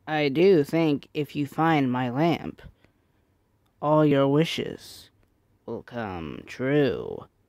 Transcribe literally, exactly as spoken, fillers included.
I do think if you find my lamp, all your wishes will come true.